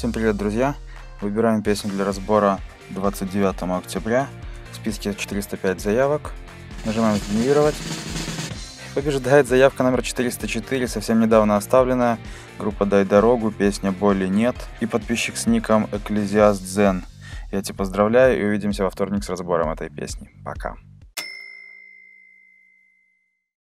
Всем привет, друзья! Выбираем песню для разбора 29 октября. В списке 405 заявок. Нажимаем «Сгенерировать». Побеждает заявка номер 404, совсем недавно оставленная. Группа «Дай дорогу», песня «Боли нет» и подписчик с ником Экклезиаст Дзен. Я тебя поздравляю и увидимся во вторник с разбором этой песни. Пока!